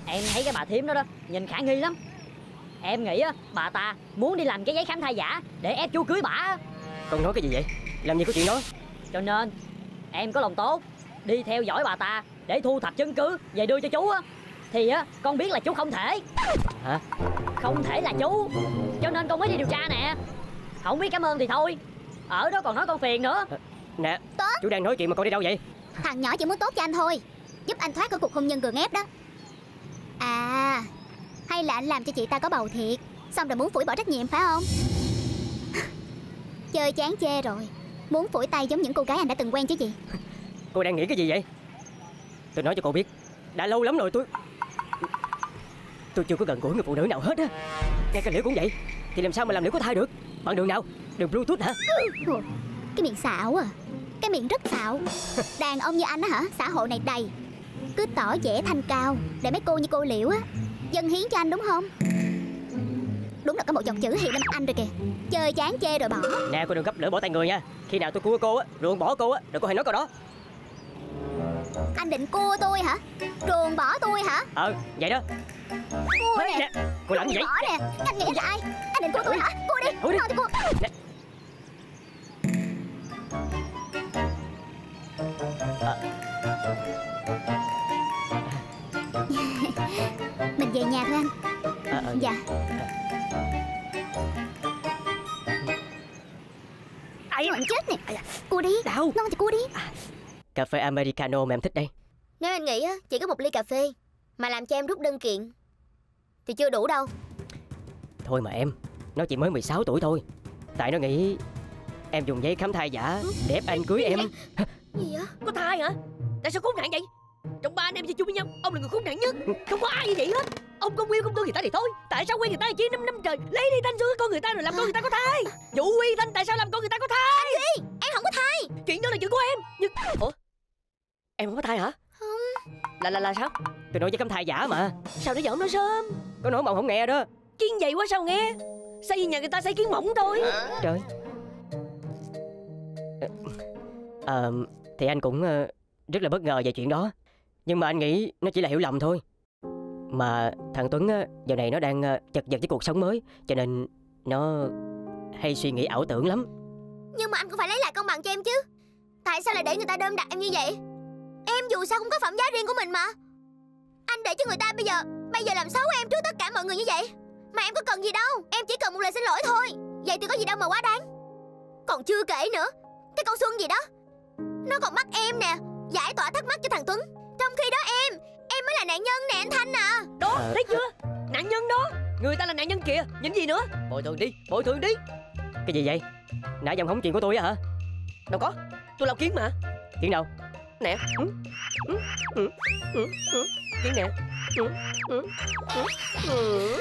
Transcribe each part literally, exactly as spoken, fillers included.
Em thấy cái bà thím đó đó nhìn khả nghi lắm. Em nghĩ á bà ta muốn đi làm cái giấy khám thai giả để ép chú cưới bả. Con nói cái gì vậy? Làm gì có chuyện đó. Cho nên em có lòng tốt đi theo dõi bà ta để thu thập chứng cứ về đưa cho chú á. Thì á con biết là chú không thể. Hả? Không thể là chú, cho nên con mới đi điều tra nè. Không biết cảm ơn thì thôi, ở đó còn nói con phiền nữa. À, nè Tốt. Chú đang nói chuyện mà con đi đâu vậy? Thằng nhỏ chỉ muốn tốt cho anh thôi, giúp anh thoát khỏi cuộc hôn nhân gượng ép đó. À, hay là anh làm cho chị ta có bầu thiệt, xong rồi muốn phủi bỏ trách nhiệm phải không? Chơi chán chê rồi, muốn phủi tay giống những cô gái anh đã từng quen chứ gì. Cô đang nghĩ cái gì vậy? Tôi nói cho cô biết, đã lâu lắm rồi tôi Tôi chưa có gần gũi người phụ nữ nào hết á. Ngay cả Liễu cũng vậy. Thì làm sao mà làm Liễu có thai được? Bằng đường nào? Đường Bluetooth hả? Ủa, cái miệng xạo à, cái miệng rất xạo. Đàn ông như anh á hả, xã hội này đầy. Cứ tỏ vẻ thanh cao để mấy cô như cô Liễu á dâng hiến cho anh đúng không? Đúng là có một dòng chữ hiện lên mặt anh rồi kìa. Chơi chán chê rồi bỏ. Nè cô đừng gấp lửa bỏ tay người nha. Khi nào tôi cua cô á, ruồng bỏ cô á, đừng có hề nói câu đó. Anh định cua tôi hả? Ruồng bỏ tôi hả? Ờ, vậy đó. Cua nè, nè. Cô làm gì vậy? bỏ nè. Anh nghĩ là ai? Anh định cua tôi hả? Cua đi, Thôi đi. thôi thì cua. Nè. À. Mình về nhà thôi anh. À, à, Dạ. Ai anh chết nè. Cua đi. Đâu? Ngon thì cua đi. À, cà phê Americano mà em thích đây. Nếu anh nghĩ á, chỉ có một ly cà phê mà làm cho em rút đơn kiện thì chưa đủ đâu. Thôi mà em, nó chỉ mới mười sáu tuổi thôi. Tại nó nghĩ em dùng giấy khám thai giả để ép anh cưới em. Gì vậy? Có thai hả? Tại sao khốn nạn vậy? Trong ba anh em chơi chung với nhau, ông là người khốn nạn nhất. Không có ai như vậy hết. Ông không yêu không thương người ta thì thôi. Tại sao quen người ta chi năm năm trời, lấy đi thanh xuân của con người ta rồi làm con người ta có thai? Vũ Uy Thanh tại sao làm con người ta có thai? Đi, em không có thai. Chuyện đó là chuyện của em. Nhưng ủa, em không có thai hả? Không. Là là là sao? Tôi nói giấy khám thai giả mà. Sao nãy giờ ông nói sớm? Có nói mà ông không nghe đó. Kiến vậy quá sao nghe? Xây nhà người ta xây kiến mỏng thôi. Trời. Ờ, thì anh cũng ờ, rất là bất ngờ về chuyện đó. Nhưng mà anh nghĩ nó chỉ là hiểu lầm thôi. Mà thằng Tuấn á, giờ này nó đang ờ, chật vật với cuộc sống mới, cho nên nó hay suy nghĩ ảo tưởng lắm. Nhưng mà anh cũng phải lấy lại công bằng cho em chứ. Tại sao lại để người ta đơm đặt em như vậy? Em dù sao cũng có phẩm giá riêng của mình mà. Anh để cho người ta bây giờ Bây giờ làm xấu em trước tất cả mọi người như vậy. Mà em có cần gì đâu. Em chỉ cần một lời xin lỗi thôi. Vậy thì có gì đâu mà quá đáng. Còn chưa kể nữa, cái con Xuân gì đó, nó còn bắt em nè giải tỏa thắc mắc cho thằng Tuấn. Trong khi đó em Em mới là nạn nhân nè anh Thanh à. Đó, À. thấy chưa? Nạn nhân đó. Người ta là nạn nhân kìa. Những gì nữa? Bồi thường đi, bồi thường đi. Cái gì vậy? Nãy giờ hóng chuyện của tôi á hả? Đâu có, tôi lau kiến mà. Chuyện đâu? Nè. Ừ. Ừ. Ừ. Ừ. Ừ. Kiến nè. Ừ. Ừ. Ừ. Ừ.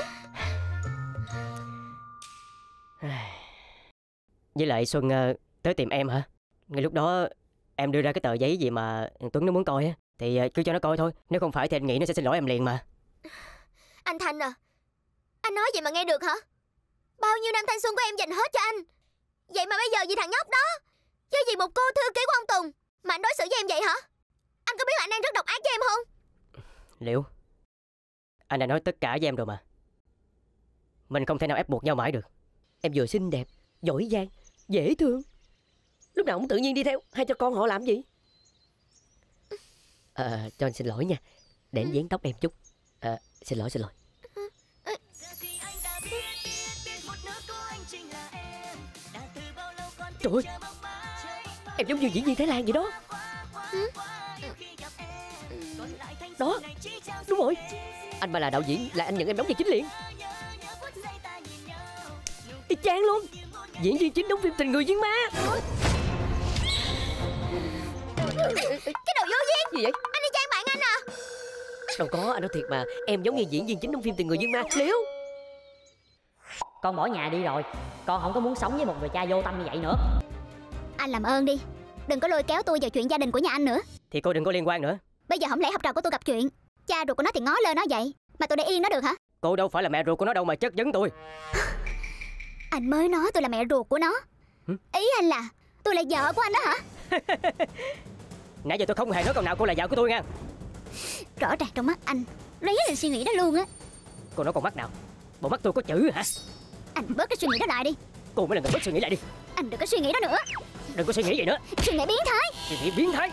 Với lại Xuân ờ, tới tìm em hả? Ngay lúc đó em đưa ra cái tờ giấy gì mà Tuấn nó muốn coi á, thì ờ, cứ cho nó coi thôi. Nếu không phải thì anh nghĩ nó sẽ xin lỗi em liền mà. Anh Thanh à, anh nói vậy mà nghe được hả? Bao nhiêu năm thanh xuân của em dành hết cho anh. Vậy mà bây giờ vì thằng nhóc đó, chứ vì một cô thư ký của ông Tùng mà anh đối xử với em vậy hả? Anh có biết là anh đang rất độc ác với em không? Liễu, anh đã nói tất cả với em rồi mà. Mình không thể nào ép buộc nhau mãi được. Em vừa xinh đẹp, giỏi giang, dễ thương, lúc nào cũng tự nhiên đi theo. Hay cho con họ làm gì? À, cho anh xin lỗi nha. Để anh dán tóc em chút. À, xin lỗi xin lỗi. Trời ơi, em giống như diễn viên Thái Lan vậy đó. Đó, đúng rồi. Anh mà là đạo diễn là anh nhận em đóng vai chính liền. Y chang luôn. Diễn viên chính đóng phim Tình Người Duyên Ma. Cái đồ vô duyên. Gì vậy? Anh đi trang bạn anh à? Đâu có, anh nói thiệt mà. Em giống như diễn viên chính trong phim Tình Người Duyên Ma. Liễu, Con bỏ nhà đi rồi, con không có muốn sống với một người cha vô tâm như vậy nữa. Anh làm ơn đi, đừng có lôi kéo tôi vào chuyện gia đình của nhà anh nữa. Thì cô đừng có liên quan nữa. Bây giờ không lẽ học trò của tôi gặp chuyện, cha ruột của nó thì ngó lơ nó vậy, mà tôi để yên nó được hả? Cô đâu phải là mẹ ruột của nó đâu mà chất vấn tôi. Anh mới nói tôi là mẹ ruột của nó. Hử? Ý anh là tôi là vợ của anh đó hả? Nãy giờ tôi không hề nói câu nào cô là vợ của tôi nha. Rõ ràng trong mắt anh, Lấy lên suy nghĩ đó luôn á. Cô nói con mắt nào? Bộ mắt tôi có chữ hả? Anh bớt cái suy nghĩ đó lại đi. Cô mới là người bớt suy nghĩ lại đi. Anh đừng có suy nghĩ đó nữa. Đừng có suy nghĩ vậy nữa. Suy nghĩ biến thái. Suy nghĩ biến thái.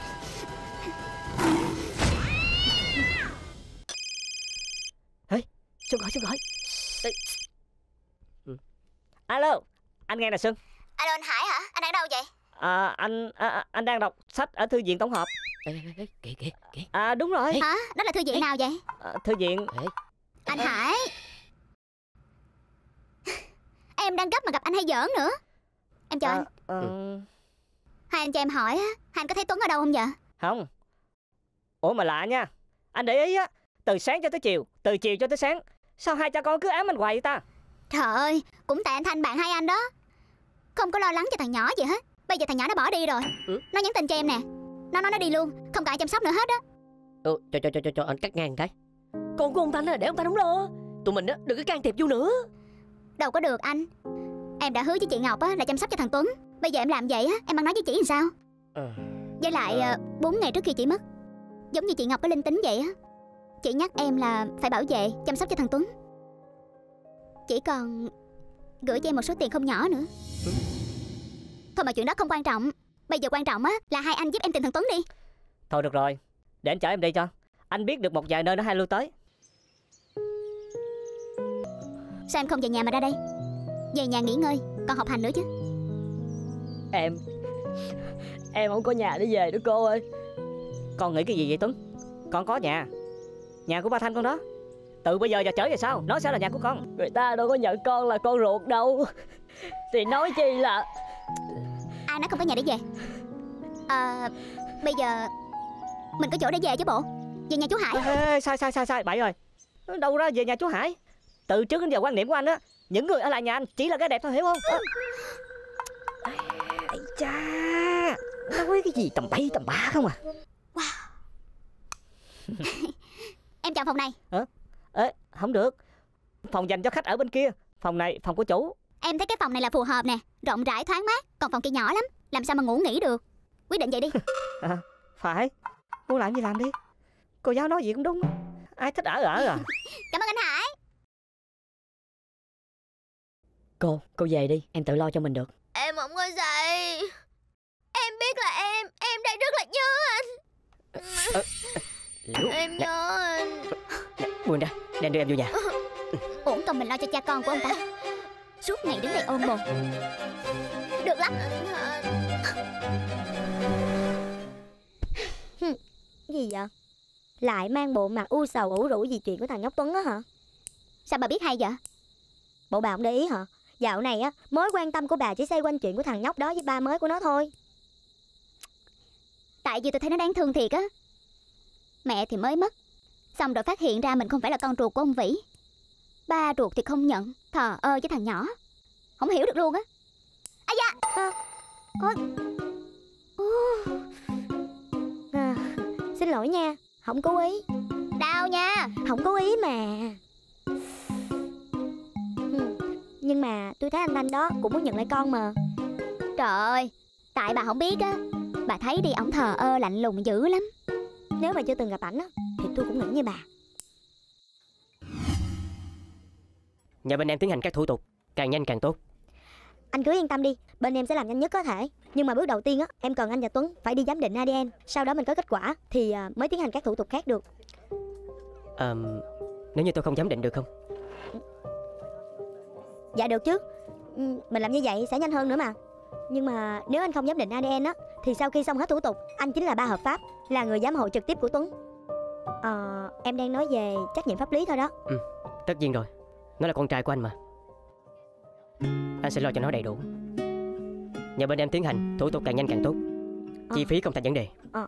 Ê, Xuân gọi, Xuân gọi. Ê. Ừ. Alo, anh nghe nè Xuân. Alo anh Hải hả? Anh đang đâu vậy? À, anh à, anh đang đọc sách ở thư viện tổng hợp. Ê, ê, ê, kìa, kìa, kìa. À đúng rồi. Hả? Đó là thư viện nào vậy? À, thư viện. Ê. Anh Hải. Em đang gấp mà gặp anh hay giỡn nữa. Em chào À, anh. ờ, Hai anh cho em hỏi á, hai anh có thấy Tuấn ở đâu không vậy? Không. Ủa mà lạ nha. Anh để ý á, từ sáng cho tới chiều, từ chiều cho tới sáng, sao hai cha con cứ ám anh hoài vậy ta? Trời ơi, cũng tại anh Thanh bạn hai anh đó. Không có lo lắng cho thằng nhỏ gì hết. Bây giờ thằng nhỏ nó bỏ đi rồi. Ừ. Nó nhắn tin cho em nè. Nó nói nó đi luôn, không cần ai chăm sóc nữa hết á. Ừ, cho cho cho cho cho anh cắt ngang cái. Con của ông Thanh là để ông Thanh không lo. Tụi mình á đừng có can thiệp vô nữa. Đâu có được anh. Em đã hứa với chị Ngọc á là chăm sóc cho thằng Tuấn. Bây giờ em làm vậy á, em ăn nói với chị làm sao? Ờ. Với lại Ờ. bốn ngày trước khi chị mất, giống như chị Ngọc có linh tính vậy á. Chị nhắc em là phải bảo vệ, chăm sóc cho thằng Tuấn. Chỉ còn gửi cho em một số tiền không nhỏ nữa. Ừ. Thôi mà chuyện đó không quan trọng. Bây giờ quan trọng á là hai anh giúp em tìm thằng Tuấn đi. Thôi được rồi, để anh chở em đi cho. Anh biết được một vài nơi nó hay lưu tới. Sao em không về nhà mà ra đây? Về nhà nghỉ ngơi, còn học hành nữa chứ. Em Em không có nhà để về nữa cô ơi. Con nghĩ cái gì vậy Tuấn? Con có nhà. Nhà của ba Thanh con đó. Từ bây giờ giờ trở về sau, nó sẽ là nhà của con. Người ta đâu có nhận con là con ruột đâu. Thì nói chi là Ai nói không có nhà để về? À, bây giờ mình có chỗ để về chứ bộ. Về nhà chú Hải. Ê, ê, sai sai sai sai bậy rồi. Đâu ra về nhà chú Hải. Từ trước đến giờ quan niệm của anh á, những người ở lại nhà anh chỉ là cái đẹp thôi, hiểu không? À. Ây cha, nói cái gì tầm bậy tầm bạ không à. Wow. Em chọn phòng này. Hả? Ê, không được. Phòng dành cho khách ở bên kia. Phòng này phòng của chủ. Em thấy cái phòng này là phù hợp nè, rộng rãi thoáng mát. Còn phòng kia nhỏ lắm, làm sao mà ngủ nghỉ được. Quyết định vậy đi. À, phải. Muốn làm gì làm đi. Cô giáo nói gì cũng đúng. Ai thích ở ở à. Cảm ơn anh Hải. Cô, cô về đi, em tự lo cho mình được. Em không có dậy. Em biết là em Em đang rất là nhớ anh. Ờ, Liễu, Em nè, nhớ anh. nè, buông ra, đem đưa em vô nhà. Uổng công mình lo cho cha con của ông ta. Suốt ngày đứng đây ôm bồ. Được lắm. Anh Thanh. Gì vậy? Lại mang bộ mặt u sầu ủ rũ vì chuyện của thằng nhóc Tuấn á hả? Sao bà biết hay vậy? Bộ bà không để ý hả? Dạo này á, mối quan tâm của bà chỉ xoay quanh chuyện của thằng nhóc đó với ba mới của nó thôi. Tại vì tôi thấy nó đáng thương thiệt á. Mẹ thì mới mất, xong rồi phát hiện ra mình không phải là con ruột của ông Vĩ. Ba ruột thì không nhận, thờ ơ với thằng nhỏ. Không hiểu được luôn á. À da à, à, à, xin lỗi nha, không cố ý. Đau nha, không cố ý mà. Nhưng mà tôi thấy anh Thanh đó cũng muốn nhận lại con mà. Trời ơi, tại bà không biết á. Bà thấy đi, ổng thờ ơ lạnh lùng dữ lắm. Nếu mà chưa từng gặp ảnh á thì tôi cũng nghĩ như bà. Nhờ bên em tiến hành các thủ tục, càng nhanh càng tốt. Anh cứ yên tâm đi, bên em sẽ làm nhanh nhất có thể. Nhưng mà bước đầu tiên á, em cần anh và Tuấn phải đi giám định a đê en. Sau đó mình có kết quả thì à, mới tiến hành các thủ tục khác được. à, Nếu như tôi không giám định được không? Dạ được chứ. Mình làm như vậy sẽ nhanh hơn nữa mà. Nhưng mà nếu anh không giám định a đê en á thì sau khi xong hết thủ tục, anh chính là ba hợp pháp, là người giám hộ trực tiếp của Tuấn. Ờ, em đang nói về trách nhiệm pháp lý thôi đó. Ừ, tất nhiên rồi. Nó là con trai của anh mà. Anh sẽ lo cho nó đầy đủ. Nhờ bên em tiến hành, thủ tục càng nhanh càng tốt. Chi Ờ. phí không thành vấn đề. Ờ.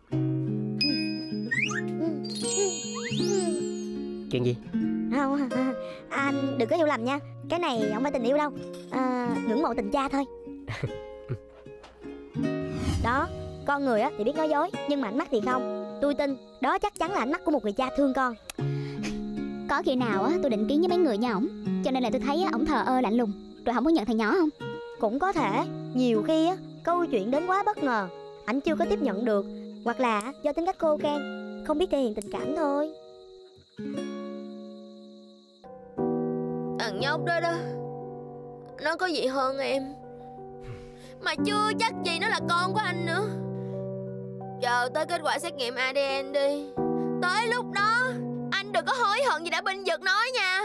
Chuyện gì? Không, anh đừng có hiểu lầm nha. Cái này không phải tình yêu đâu, à, ngưỡng mộ tình cha thôi. Đó, con người á thì biết nói dối, nhưng mà ánh mắt thì không. Tôi tin đó chắc chắn là ánh mắt của một người cha thương con. Có khi nào á tôi định kiến với mấy người như ổng, cho nên là tôi thấy ổng thờ ơ lạnh lùng, rồi không có nhận thằng nhỏ không? Cũng có thể. Nhiều khi á câu chuyện đến quá bất ngờ, ảnh chưa có tiếp nhận được, hoặc là do tính cách khô khan, không biết thể hiện tình cảm thôi. Thằng nhóc đó đó, nó có gì hơn em, mà chưa chắc gì nó là con của anh nữa. Chờ tới kết quả xét nghiệm a đê en đi. Tới lúc đó anh đừng có hối hận gì đã bênh vực nó nha.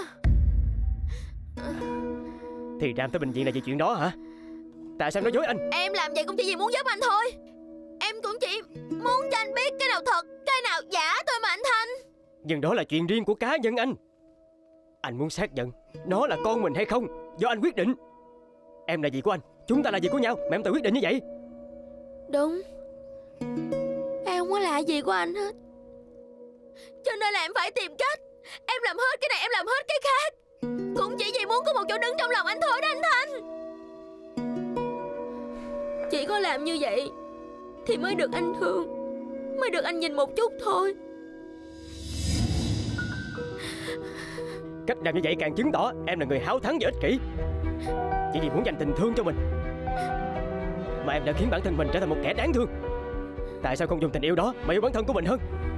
Thì Ram tới bệnh viện là vì chuyện đó hả? Tại sao nói dối anh? Em làm vậy cũng chỉ vì muốn giúp anh thôi. Em cũng chỉ muốn cho anh biết cái nào thật, cái nào giả thôi mà anh Thanh. Nhưng đó là chuyện riêng của cá nhân anh. Anh muốn xác nhận nó là con mình hay không do anh quyết định. Em là gì của anh, chúng ta là gì của nhau, mà em tự quyết định như vậy. Đúng, em không có là gì của anh hết, cho nên là em phải tìm cách. Em làm hết cái này, em làm hết cái khác, cũng chỉ vì muốn có một chỗ đứng trong lòng anh thôi đó anh Thanh. Chỉ có làm như vậy thì mới được anh thương, mới được anh nhìn một chút thôi. Cách làm như vậy càng chứng tỏ em là người háo thắng và ích kỷ, chỉ vì muốn dành tình thương cho mình mà em đã khiến bản thân mình trở thành một kẻ đáng thương. Tại sao không dùng tình yêu đó mà yêu bản thân của mình hơn?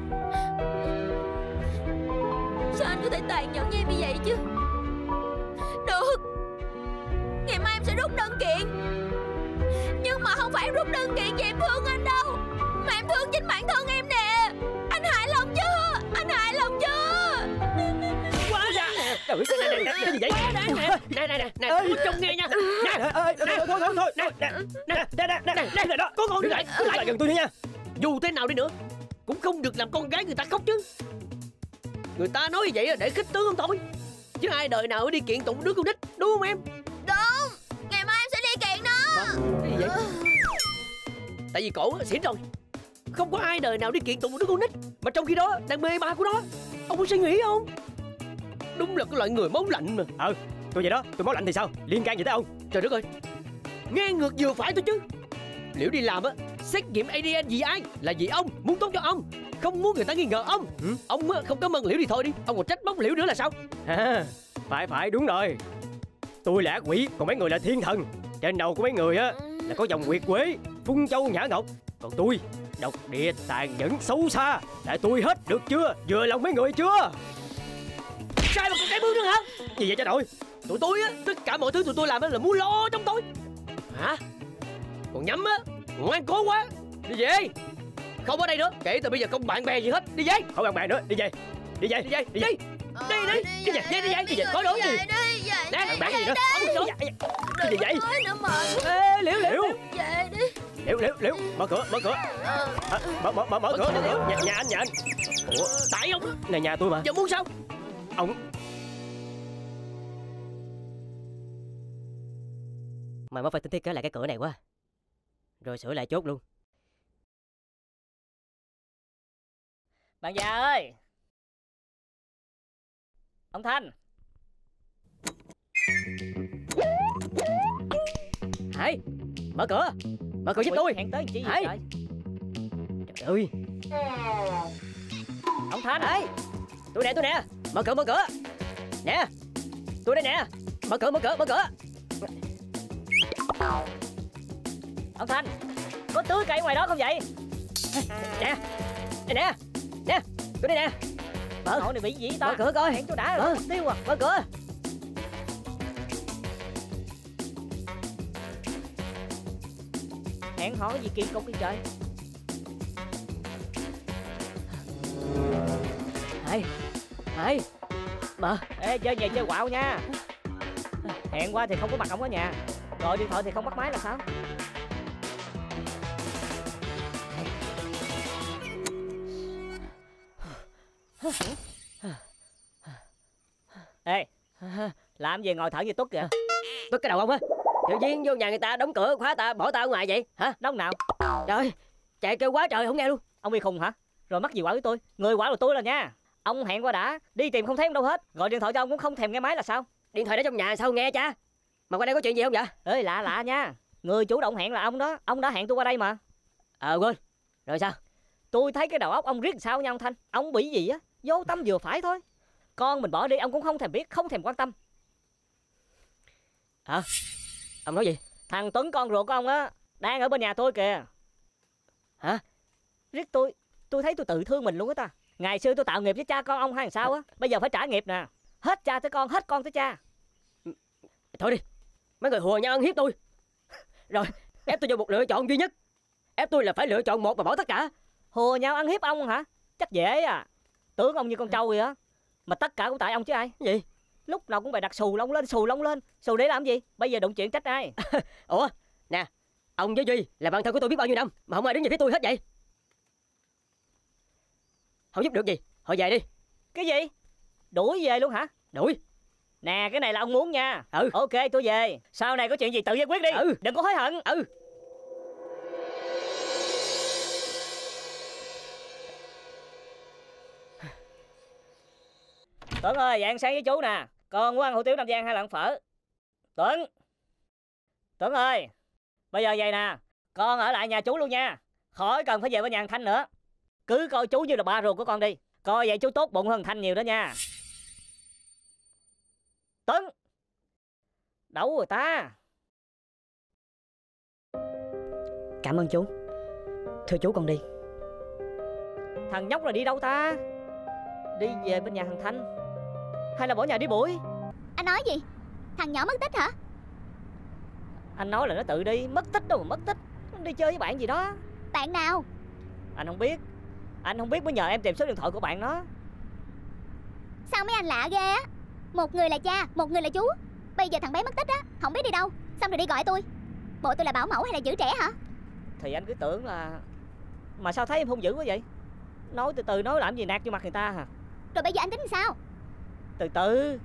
Sao anh có thể tàn nhẫn với em như vậy chứ? Được, ngày mai em sẽ rút đơn kiện, nhưng mà không phải em rút đơn kiện vì em thương anh đâu, mà em thương chính bản thân em nè. Anh hài lòng chưa? Anh hài lòng chưa? Quá ra. Trời ơi, này, này, cái gì vậy? Nè nè nè nè, muốn trông nghe nha. Nè, Thôi thôi thôi thôi. Nè nè nè nè nè nè nè đó. có con Đứng lại, lại, đứng lại gần tôi nha. Dù thế nào đi nữa cũng không được làm con gái người ta khóc chứ. Người ta nói như vậy là để khích tướng không thôi, chứ ai đời nào đi kiện tụng đứa con nít, đúng không em? Đúng, ngày mai em sẽ đi kiện nó. Hả? Cái gì vậy? Tại vì cổ xỉn rồi, không có ai đời nào đi kiện tụng một đứa con nít mà trong khi đó đang mê ba của nó. Ông có suy nghĩ không? Đúng là cái loại người máu lạnh mà. Ờ, tôi vậy đó, tôi máu lạnh thì sao? Liên can gì tới ông? Trời đất ơi, nghe ngược vừa phải thôi chứ. Liễu đi làm á, xét nghiệm a đê en vì ai? Là vì ông muốn tốt cho ông, không muốn người ta nghi ngờ ông. Ừ? Ông á, không cảm ơn Liễu thì thôi đi, ông còn trách móc Liễu nữa là sao? À, phải phải đúng rồi. Tôi là ác quỷ, còn mấy người là thiên thần. Trên đầu của mấy người á là có dòng nguyệt quế, phun châu nhã ngọc. Còn tôi độc địa tàn nhẫn xấu xa. Tại tôi hết được chưa? Vừa lòng mấy người chưa? Sai mà còn cái bước nữa hả? Gì vậy cha nội? Tụi tôi á, tất cả mọi thứ tụi tôi làm á là muốn lo trong tôi. Hả? Còn nhắm á, ngoan cố quá. Đi về. Không ở đây nữa, kể từ bây giờ không bạn bè gì hết. Đi về. Không bạn bè nữa, đi về. Đi về, Đi về, đi đi. về. Đi đi, đi về, đi về, đi về, có lỗi gì? Đi, về Nè, đi, Bạn cái gì về nữa? đi. Không được. Cái gì vậy? Nói nữa mệt. Ê, Liễu, Liễu. Liễu, Về đi. Liễu, Liễu, Liễu, mở cửa, mở cửa. Ờ. À, mở mở mở mở cửa, mở cửa. Nhà, nhà anh, nhà anh. Ủa, Tại ông á, này nhà tôi mà. giờ muốn sao? Ông Mày mới phải tính thiết kế lại cái cửa này quá, rồi sửa lại chốt luôn. Bạn già ơi, ông Thanh. Hải, mở cửa, mở cửa giúp Ui, tôi. hẹn tới chi vậy Hải. trời? Trời ơi, Ông Thanh. Hải, tôi nè, tôi nè, mở cửa, mở cửa. Nè, tôi đây nè, mở cửa, mở cửa, mở cửa. Ông Thanh, có tưới cây ngoài đó không vậy? Nè, đây nè, nè, tôi đây nè. Mở, Nội này bị gì ta? mở cửa coi. Hẹn cho đã Mở. rồi, tiêu à. Mở cửa. Hẹn hò cái gì kỳ cục đi trời. Hải, Hải, mở. Ê, chơi về chơi quạo nha. Hẹn qua thì không có mặt ông ở nhà, gọi điện thoại thì không bắt máy là sao? Ê, làm gì ngồi thở như Tuất kìa? Tôi cái đầu ông á. Tự nhiên vô nhà người ta đóng cửa khóa ta, bỏ ta ở ngoài vậy hả? Đóng nào? Trời, chạy kêu quá trời không nghe luôn. Ông bị khùng hả? Rồi mắc gì quả với tôi? Người quả là tôi là nha. Ông hẹn qua đã, đi tìm không thấy ông đâu hết. Gọi điện thoại cho ông cũng không thèm nghe máy là sao? Điện thoại để trong nhà sao nghe cha? Mà qua đây có chuyện gì không vậy? Ê, lạ lạ nha. Người chủ động hẹn là ông đó. Ông đã hẹn tôi qua đây mà. Ờ quên. Rồi sao? Tôi thấy cái đầu óc ông riết sao nha ông Thanh. Ông bị gì á? Vô tâm vừa phải thôi. Con mình bỏ đi ông cũng không thèm biết, không thèm quan tâm. Hả? Ông nói gì? Thằng Tuấn con ruột của ông á, đang ở bên nhà tôi kìa. Hả? Riết tôi, tôi thấy tôi tự thương mình luôn á ta. Ngày xưa tôi tạo nghiệp với cha con ông hay làm sao á, bây giờ phải trả nghiệp nè. Hết cha tới con, hết con tới cha. Thôi đi, mấy người hùa nhau ăn hiếp tôi. Rồi, ép tôi vào một lựa chọn duy nhất. Ép tôi là phải lựa chọn một và bỏ tất cả. Hùa nhau ăn hiếp ông hả? Chắc dễ à. Tưởng ông như con trâu vậy á. Mà tất cả cũng tại ông chứ ai. Gì? Lúc nào cũng bày đặt xù lông lên, xù lông lên. Xù để làm gì? Bây giờ đụng chuyện trách ai? Ủa, nè, ông với Duy là bạn thân của tôi biết bao nhiêu năm mà không ai đứng về phía tôi hết vậy. Không giúp được gì, họ về đi. Cái gì? Đuổi về luôn hả? Đuổi. Nè, cái này là ông muốn nha. Ừ. Ok, tôi về. Sau này có chuyện gì tự giải quyết đi. Ừ. Đừng có hối hận. Ừ. Tuấn ơi, vậy ăn sáng với chú nè. Con muốn ăn hủ tiếu Nam Giang hay là ăn phở? Tuấn. Tuấn ơi, bây giờ vậy nè, con ở lại nhà chú luôn nha. Khỏi cần phải về với nhà thằng Thanh nữa. Cứ coi chú như là ba ruột của con đi. Coi vậy chú tốt bụng hơn Thanh nhiều đó nha. Tuấn. Đâu rồi ta? Cảm ơn chú. Thưa chú, con đi. Thằng nhóc là đi đâu ta? Đi về bên nhà thằng Thanh hay là bỏ nhà đi bụi? Anh nói gì? Thằng nhỏ mất tích hả? Anh nói là nó tự đi. Mất tích đâu mà mất tích. Nó đi chơi với bạn gì đó. Bạn nào? Anh không biết. Anh không biết mới nhờ em tìm số điện thoại của bạn nó. Sao mấy anh lạ ghê á. Một người là cha, một người là chú. Bây giờ thằng bé mất tích á, không biết đi đâu, xong rồi đi gọi tôi. Bộ tôi là bảo mẫu hay là giữ trẻ hả? Thì anh cứ tưởng là... Mà sao thấy em hung dữ quá vậy? Nói từ từ, nói làm gì nạt vô mặt người ta hả? Rồi bây giờ anh tính sao? Từ từ.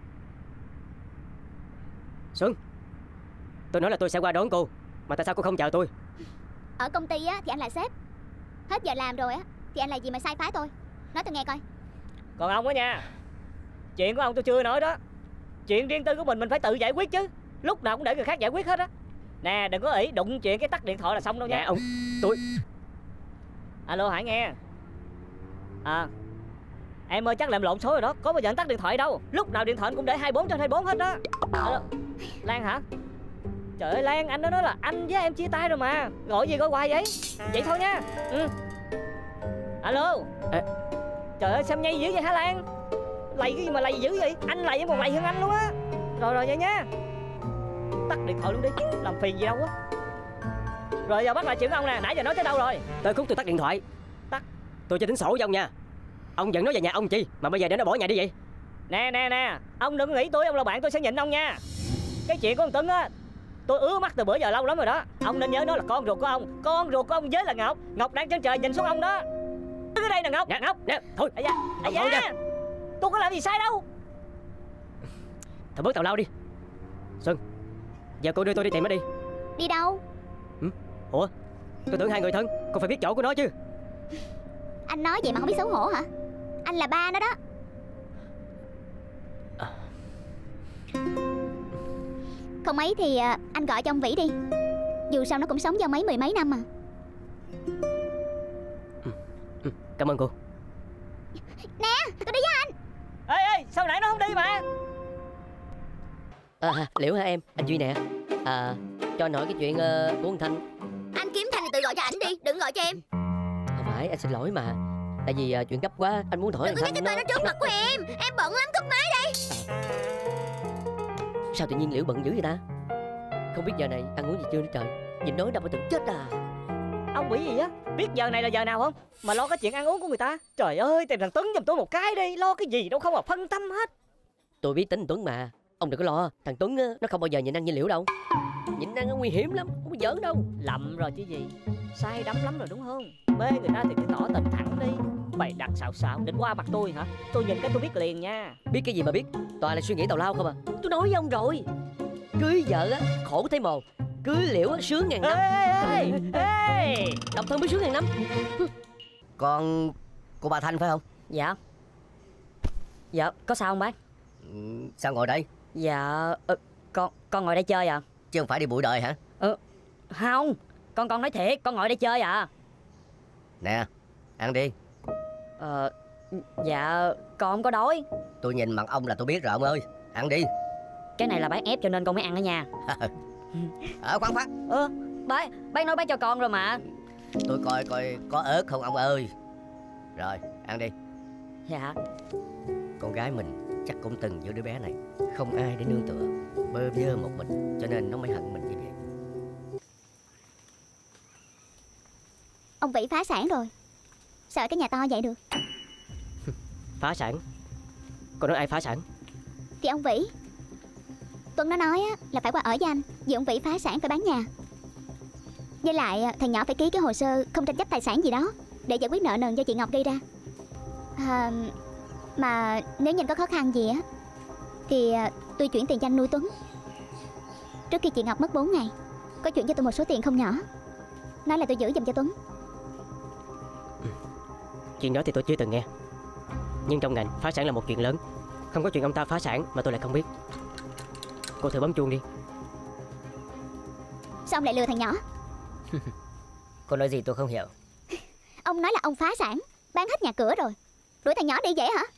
Xuân, tôi nói là tôi sẽ qua đón cô, mà tại sao cô không chào tôi? Ở công ty á thì anh là sếp. Hết giờ làm rồi á thì anh là gì mà sai phái tôi? Nói tôi nghe coi. Còn ông á nha, chuyện của ông tôi chưa nói đó. Chuyện riêng tư của mình mình phải tự giải quyết chứ. Lúc nào cũng để người khác giải quyết hết á. Nè, đừng có ỷ đụng chuyện cái tắt điện thoại là xong đâu nha. Nè ông, tôi... Alo Hải nghe. À, em ơi chắc làm lộn số rồi đó. Có bao giờ anh tắt điện thoại đâu. Lúc nào điện thoại anh cũng để hai mươi bốn trên hai mươi bốn hết đó. Alo, Lan hả? Trời ơi Lan, anh đó nói là anh với em chia tay rồi mà. Gọi gì gọi hoài vậy? Vậy thôi nha. Ừ. Alo. À. Trời ơi sao em nhây dữ vậy hả Lan? Lầy cái gì mà lầy dữ vậy? Anh lầy em còn lầy hơn anh luôn á. Rồi rồi vậy nha. Tắt điện thoại luôn đi, làm phiền gì đâu á. Rồi giờ bắt lại chuyện của ông nè, nãy giờ nói tới đâu rồi? Tới khúc tôi tắt điện thoại. Tắt. Tôi chưa tính sổ với ông nha. Ông vẫn nói về nhà ông chi mà bây giờ để nó bỏ nhà đi vậy? Nè nè nè, ông đừng nghĩ tôi ông là bạn tôi sẽ nhịn ông nha. Cái chuyện của ông Tuấn á, tôi ứa mắt từ bữa giờ lâu lắm rồi đó. Ông nên nhớ nó là con ruột của ông. Con ruột của ông với là Ngọc. Ngọc đang trên trời nhìn xuống ông đó. Đứng ở đây nè Ngọc. Nè, Ngọc. Nè, thôi. À da, à Thôi da. nha. Tôi có làm gì sai đâu. Thôi bớt tào lao đi. Xuân, giờ cô đưa tôi đi tìm nó đi. Đi đâu? Ừ? Ủa, tôi tưởng hai người thân, cô phải biết chỗ của nó chứ. Anh nói vậy mà không biết xấu hổ hả? Anh là ba nó đó. À. Không mấy thì à, anh gọi cho ông Vĩ đi. Dù sao nó cũng sống với ông ấy mười mấy năm mà. Ừ, ừ, cảm ơn cô. Nè, tôi đi với anh. Ê ê, sao nãy nó không đi mà? À, Liễu hả em? Anh Duy nè. À, cho anh hỏi cái chuyện uh, của anh Thanh. Anh kiếm Thanh thì tự gọi cho ảnh đi, đừng gọi cho em. Không phải, anh xin lỗi mà. Tại vì uh, chuyện gấp quá, anh muốn hỏi Đừng có anh nhắc Thanh cái tên nó trước mặt của em. Em bận lắm, cúp máy đây. Sao tự nhiên Liễu bận dữ vậy ta? Không biết giờ này ăn uống gì chưa nữa trời. Nhìn nói đâu mà tưởng chết à. Ông bị gì á? Biết giờ này là giờ nào không? Mà lo cái chuyện ăn uống của người ta. Trời ơi, tìm thằng Tuấn giùm tôi một cái đi. Lo cái gì đâu không mà phân tâm hết. Tôi biết tính Tuấn mà. Ông đừng có lo. Thằng Tuấn á, nó không bao giờ nhịn ăn như Liễu đâu. Nhịn ăn nó nguy hiểm lắm, không có giỡn đâu. Lầm rồi chứ gì. Say đắm lắm rồi đúng không? Mê người ta thì cứ tỏ tình thẳng đi. Bày đặt xạo xạo định qua mặt tôi hả? Tôi nhìn cái tôi biết liền nha. Biết cái gì mà biết. Toàn là suy nghĩ tào lao không à. Tôi nói với ông rồi. Cưới vợ á khổ thấy mồ. Cưới Liễu á sướng ngàn năm. Ê ê ê. Độc thân mới sướng ngàn năm. Con của bà Thanh phải không? Dạ. Dạ, có sao không bác? Ừ, sao ngồi đây? Dạ, ờ, con con ngồi đây chơi à? Chứ không phải đi bụi đời hả? Ờ, không. Con con nói thiệt, con ngồi đây chơi à? Nè, ăn đi. Ờ, dạ, con không có đói. Tôi nhìn mặt ông là tôi biết rồi ông ơi. Ăn đi. Cái này là bác ép cho nên con mới ăn đó nha. Ở khoan khoan. Ờ, bác, bác nói bác cho con rồi mà. Tôi coi coi có ớt không ông ơi. Rồi, ăn đi. Dạ. Con gái mình chắc cũng từng với đứa bé này. Không ai để nương tựa. bơ vơ một mình, cho nên nó mới hận mình như vậy. Ông Vĩ phá sản rồi, sợ cái nhà to vậy được. Phá sản? Cô nói ai phá sản? Thì ông Vĩ. Tuấn nó nói á, là phải qua ở với anh, vì ông Vĩ phá sản phải bán nhà. Với lại thằng nhỏ phải ký cái hồ sơ không tranh chấp tài sản gì đó để giải quyết nợ nần do chị Ngọc gây ra. à, Mà nếu nhìn có khó khăn gì á thì tôi chuyển tiền cho anh nuôi Tuấn. Trước khi chị Ngọc mất bốn ngày, có chuyển cho tôi một số tiền không nhỏ, nói là tôi giữ giùm cho Tuấn. Chuyện đó thì tôi chưa từng nghe. Nhưng trong ngành phá sản là một chuyện lớn. Không có chuyện ông ta phá sản mà tôi lại không biết. Cô thử bấm chuông đi. Sao ông lại lừa thằng nhỏ? Cô nói gì tôi không hiểu. Ông nói là ông phá sản, bán hết nhà cửa rồi, đuổi thằng nhỏ đi vậy hả?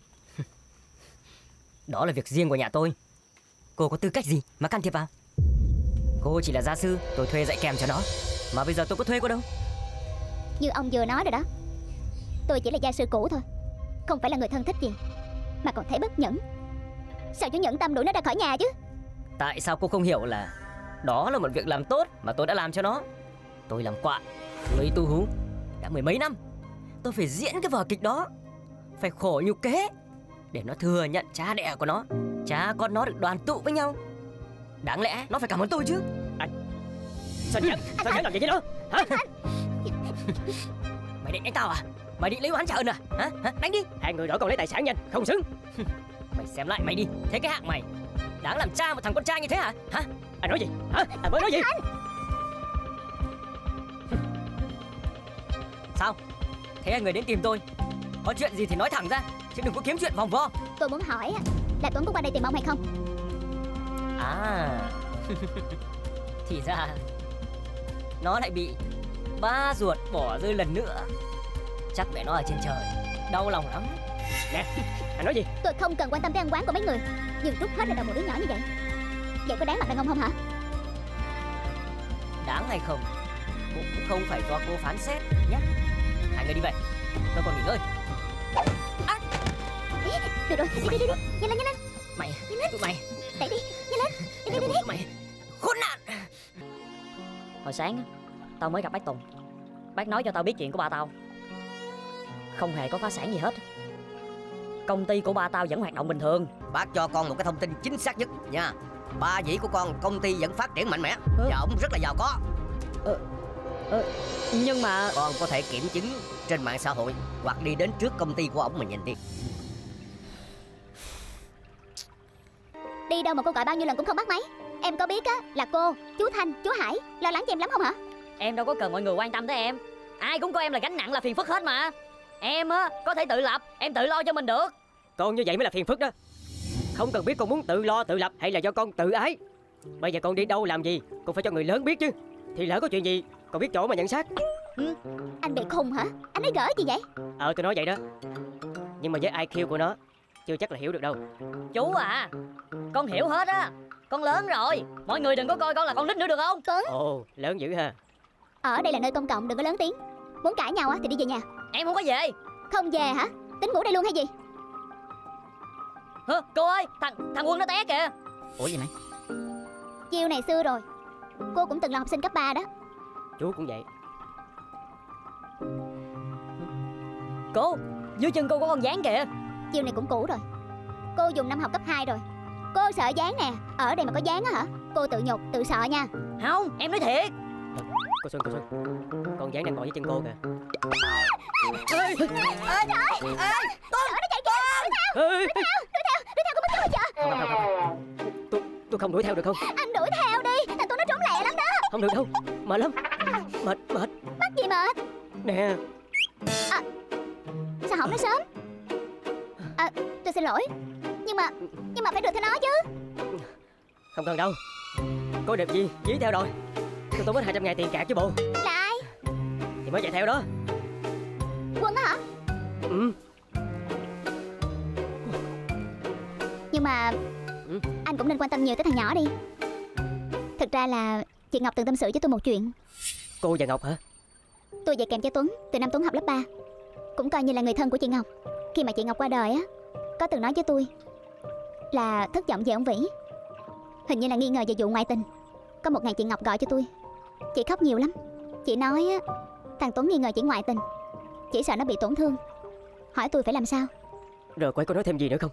Đó là việc riêng của nhà tôi. Cô có tư cách gì mà can thiệp vào? Cô chỉ là gia sư, tôi thuê dạy kèm cho nó. Mà bây giờ tôi có thuê cô đâu. Như ông vừa nói rồi đó, tôi chỉ là gia sư cũ thôi, không phải là người thân thích gì, mà còn thấy bất nhẫn. Sao chú nhẫn tâm đuổi nó ra khỏi nhà chứ? Tại sao cô không hiểu là đó là một việc làm tốt mà tôi đã làm cho nó? Tôi làm quạ, nuôi tu hú đã mười mấy năm. Tôi phải diễn cái vở kịch đó, phải khổ nhục kế để nó thừa nhận cha đẻ của nó, cha con nó được đoàn tụ với nhau. Đáng lẽ nó phải cảm ơn tôi chứ. Anh Sao dám, sao dám làm vậy với nó hả? Mày định đánh tao à? Mày định lấy oán trả ơn à? Hả? Hả? Đánh đi. Hai người đó còn lấy tài sản nhanh, không xứng. Mày xem lại mày đi, thế cái hạng mày đáng làm cha một thằng con trai như thế hả? Hả? Anh nói gì? Hả? Anh mới nói gì? Sao? Thế anh người đến tìm tôi, có chuyện gì thì nói thẳng ra, chứ đừng có kiếm chuyện vòng vo. Tôi muốn hỏi là Tuấn có qua đây tìm ông hay không? À thì ra nó lại bị ba ruột bỏ rơi lần nữa. Chắc mẹ nó ở trên trời đau lòng lắm. Nè, anh nói gì? Tôi không cần quan tâm tới ăn quán của mấy người, nhưng trút hết lên đầu một đứa nhỏ như vậy, vậy có đáng mặt đàn ông không hả? Đáng hay không cũng không phải do cô phán xét nhé. Hai người đi về, tôi còn nghỉ ngơi. À! Được rồi, đi đi đi đi, nhanh lên nhanh lên. Mày, tụi mày Đẩy đi, nhanh lên, đi đi đi, đi. tụi mày khốn nạn. Hồi sáng tao mới gặp bác Tùng. Bác nói cho tao biết chuyện của ba tao không hề có phá sản gì hết. Công ty của ba tao vẫn hoạt động bình thường. Bác cho con một cái thông tin chính xác nhất nha. Ba dĩ của con công ty vẫn phát triển mạnh mẽ, và ông rất là giàu có. ờ, ờ, Nhưng mà Con có thể kiểm chứng trên mạng xã hội hoặc đi đến trước công ty của ông mà nhìn đi. Đi đâu mà cô gọi bao nhiêu lần cũng không bắt máy. Em có biết á là cô, chú Thanh, chú Hải lo lắng cho em lắm không hả? em đâu có cần mọi người quan tâm tới em. Ai cũng coi em là gánh nặng, là phiền phức hết mà. Em á có thể tự lập, em tự lo cho mình được. Con như vậy mới là phiền phức đó. Không cần biết con muốn tự lo tự lập hay là do con tự ái. Bây giờ con đi đâu làm gì cũng phải cho người lớn biết chứ. Thì lỡ có chuyện gì con biết chỗ mà nhận xác. Ừ. Anh bị khùng hả? Anh nói gỡ gì vậy? Ờ tôi nói vậy đó. Nhưng mà với i kiu của nó chưa chắc là hiểu được đâu. Chú à, con hiểu hết á. Con lớn rồi, mọi người đừng có coi con là con nít nữa được không? Tuấn, Ồ lớn dữ ha. ở đây là nơi công cộng, đừng có lớn tiếng. Muốn cãi nhau á thì đi về nhà. Em không có về. Không về hả? Tính ngủ đây luôn hay gì? Hả? Cô ơi, thằng thằng Quân nó té kìa. Ủa gì mày? Chiêu này xưa rồi, cô cũng từng là học sinh cấp ba đó. Chú cũng vậy. Cô, dưới chân cô có con gián kìa. Chiêu này cũng cũ rồi, cô dùng năm học cấp hai rồi. Cô sợ dán nè, ở đây mà có dán á hả? Cô tự nhục, tự sợ nha. Không, em nói thiệt. Cô Xuân, cô Xuân, con gián đang ngồi dưới chân cô kìa. Ê, ê, trời ơi, ê, Tuấn, nó chạy kìa, đuổi theo, Ê, đuổi theo, đuổi theo, đuổi theo, có mất chưa chưa? không, không, không, không. Tôi, tôi không đuổi theo được không? Anh đuổi theo đi, thằng Tuấn nó trốn lẹ lắm đó. Không được đâu, mệt lắm. Mệt, mệt. Bắt gì mệt? Nè. À, sao không nói sớm? À, tôi xin lỗi, nhưng mà nhưng mà phải được theo nó chứ. Không cần đâu. Có đẹp gì, dí theo rồi. Tôi tốn hết hai trăm ngàn tiền cạc chứ bộ. Là ai? Thì mới chạy theo đó. Quân á hả? Ừ. Nhưng mà Ừ. anh cũng nên quan tâm nhiều tới thằng nhỏ đi. Thực ra là chị Ngọc từng tâm sự với tôi một chuyện. Cô và Ngọc hả? Tôi dạy kèm cho Tuấn từ năm Tuấn học lớp ba, cũng coi như là người thân của chị Ngọc. Khi mà chị Ngọc qua đời á, có từng nói với tôi là thất vọng về ông Vĩ. Hình như là nghi ngờ về vụ ngoại tình. Có một ngày chị Ngọc gọi cho tôi. Chị khóc nhiều lắm. Chị nói á, thằng Tuấn nghi ngờ chị ngoại tình. Chị sợ nó bị tổn thương. Hỏi tôi phải làm sao. Rồi cô ấy có nói thêm gì nữa không?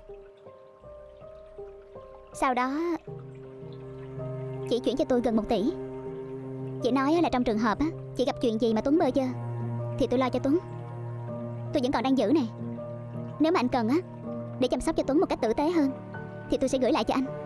Sau đó chị chuyển cho tôi gần một tỷ. Chị nói là trong trường hợp á, chị gặp chuyện gì mà Tuấn bơ vơ thì tôi lo cho Tuấn. Tôi vẫn còn đang giữ nè. Nếu mà anh cần á, để chăm sóc cho Tuấn một cách tử tế hơn thì tôi sẽ gửi lại cho anh.